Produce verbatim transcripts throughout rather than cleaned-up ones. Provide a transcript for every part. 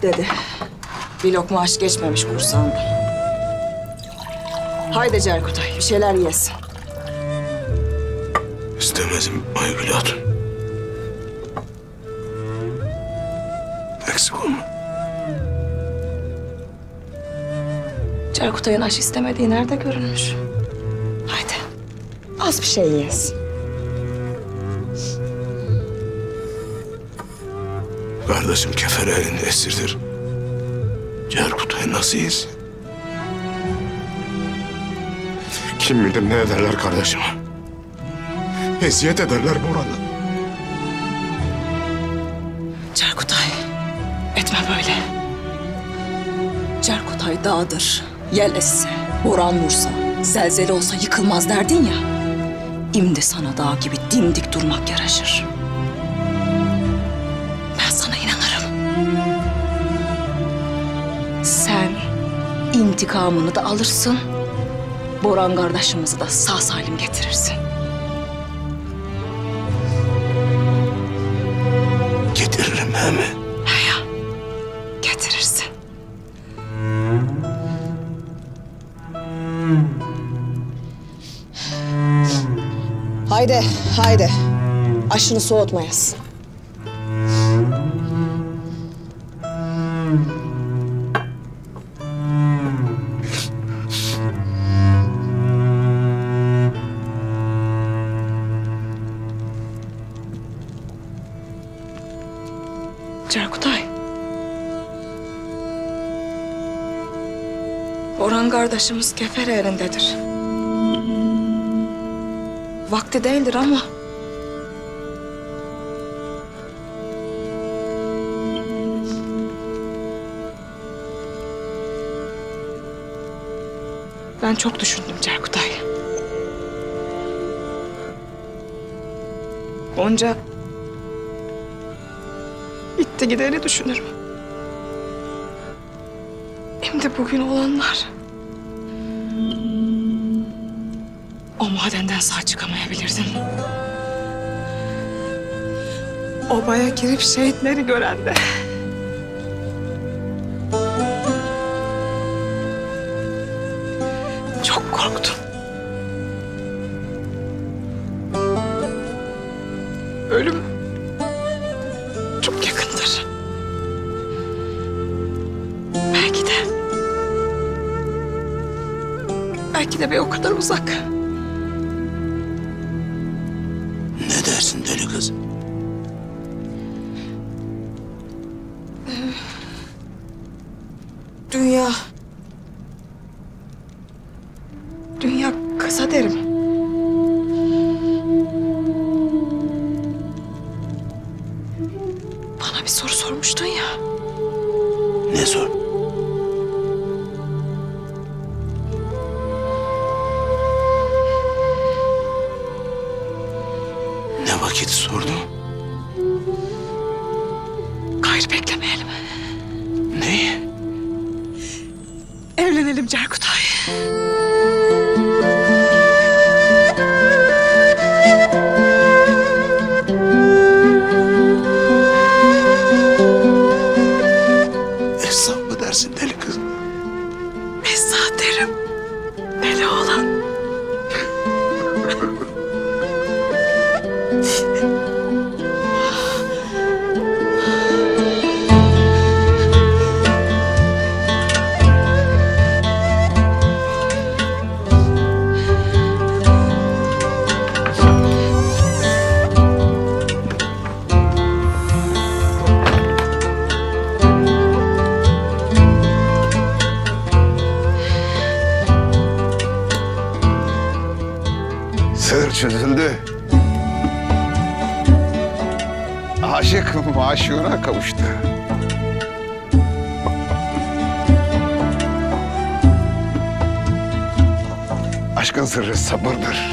dedi. Bir lokma aş geçmemiş kursağından. Haydi Cerkutay, bir şeyler yesin. İstemezim Aygül Hatun. Eksik olma. Cerkutay'ın aş istemediği nerede görülmüş? Haydi, az bir şey yesin. Kardeşim kefer elinde esirdir. Cerkutay nasıl yesin? Kim bilir ne ederler kardeşime. Eziyet ederler Boran'a. Cerkutay, etme böyle. Cerkutay dağdır, yel esse, boran vursa, zelzele olsa yıkılmaz derdin ya. İmdi sana dağ gibi dimdik durmak yaraşır. Ben sana inanırım. Sen intikamını da alırsın, Boran kardeşimizi de sağ salim getirirsin. Getiririm he mi? He ya, getirirsin. Haydi, haydi. Aşını soğutmayasın. Cerkutay. Orhan kardeşimiz kefer elindedir. Vakti değildir ama... Ben çok düşündüm Cerkutay. Onca... gitti gideri düşünürüm. Şimdi bugün olanlar... O madenden sağ çıkamayabilirdin. Obaya girip şehitleri gören de... Çok korktum. Ölüm çok yakındır. Belki de... Belki de bir o kadar uzak. Ne dersin deli kız? Dünya... Dünya kısa derim. Bana bir soru sormuştun ya. Ne sor? Ne vakit sordun? Gayrı beklemeyelim. Neyi? Evlenelim Cerkutay. Esnaf mı dersin deli kız? Esnaf derim. Deli oğlan. Sır çözüldü. Aşık maşuğuna kavuştu. Aşkın sırrı sabırdır.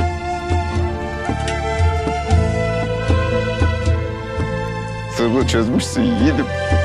Sırrı çözmüşsün yiğidim.